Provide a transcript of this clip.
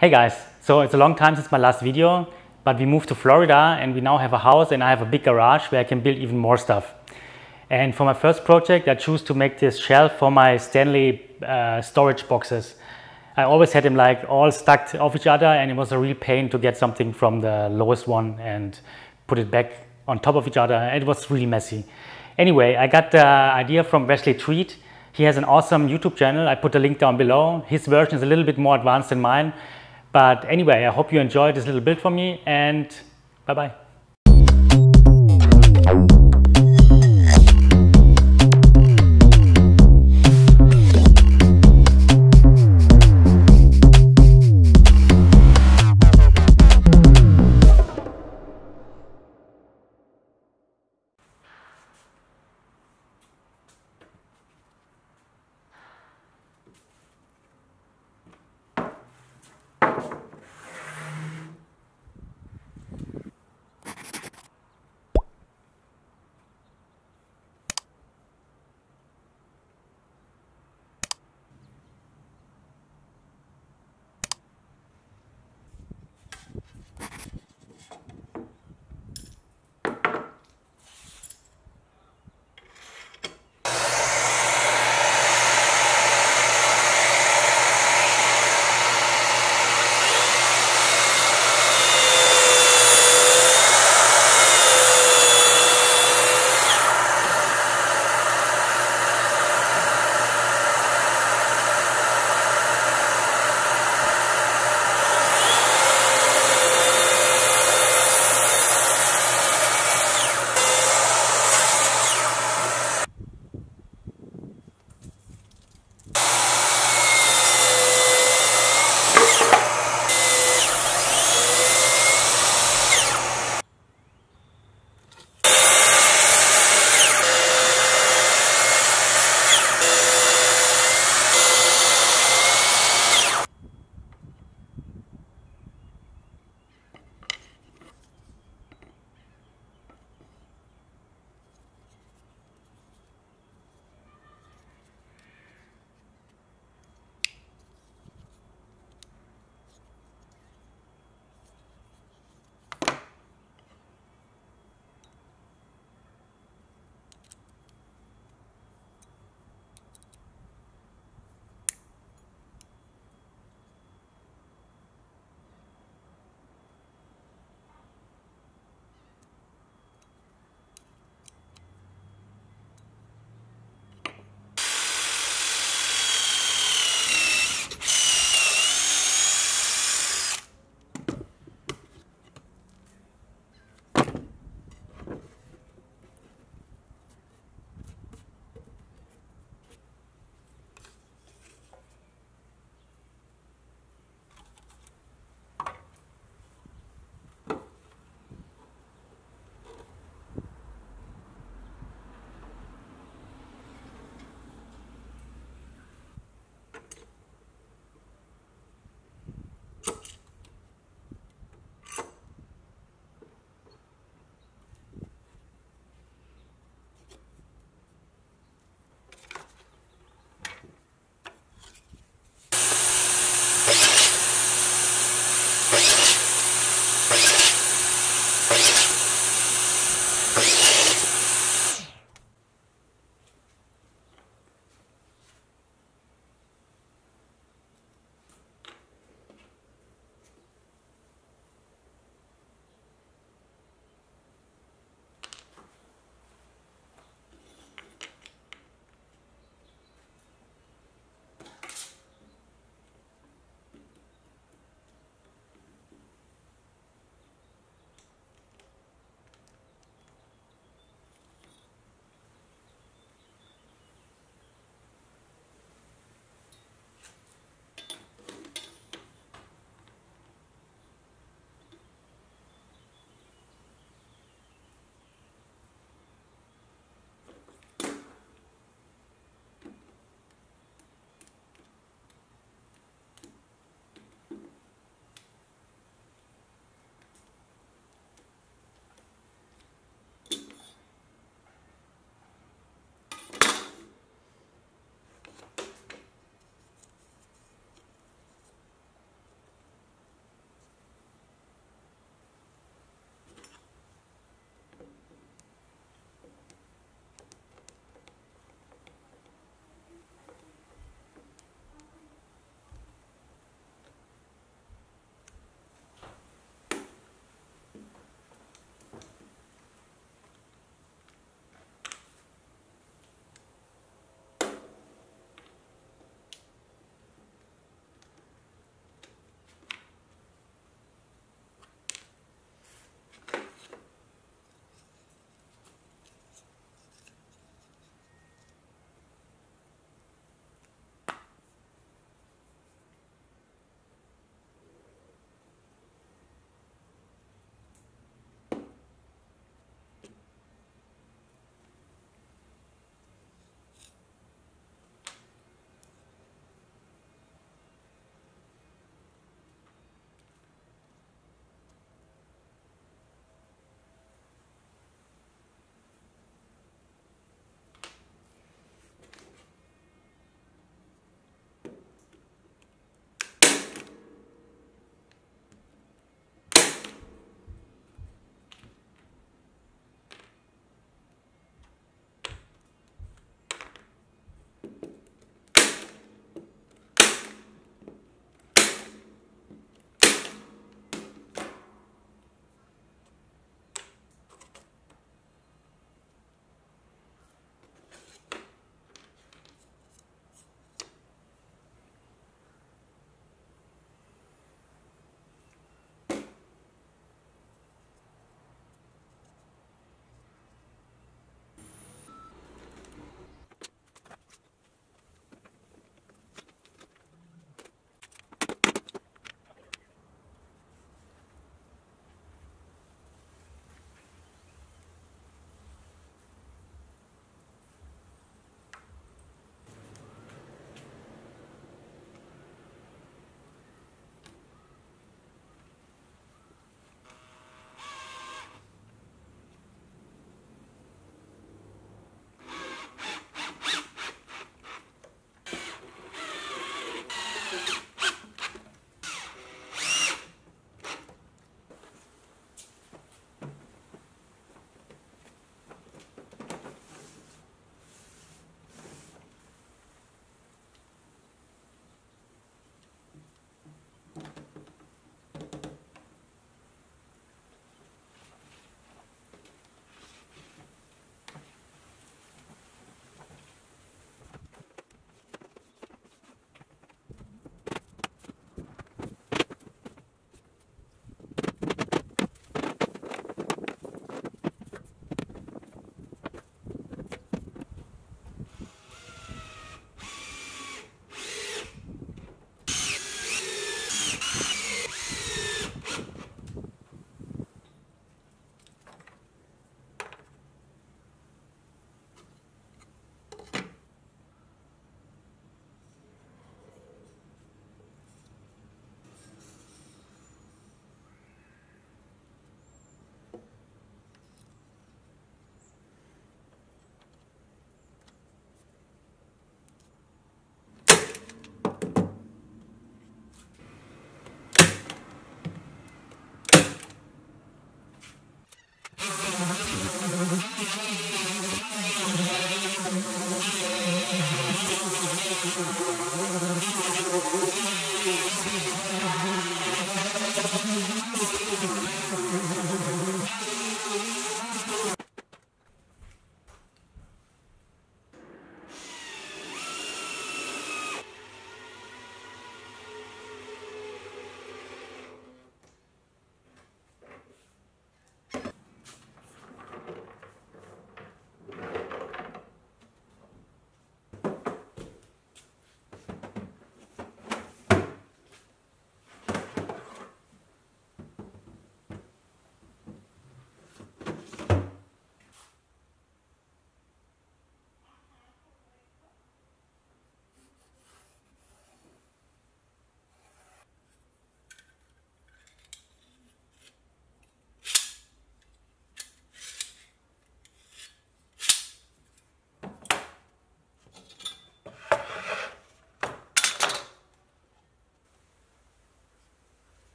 Hey guys, so it's a long time since my last video, but we moved to Florida and we now have a house and I have a big garage where I can build even more stuff. And for my first project, I choose to make this shelf for my Stanley storage boxes. I always had them like all stacked off each other and it was a real pain to get something from the lowest one and put it back on top of each other. It was really messy. Anyway, I got the idea from Wesley Treat. He has an awesome YouTube channel. I put the link down below. His version is a little bit more advanced than mine. But anyway, I hope you enjoyed this little build for me and bye-bye.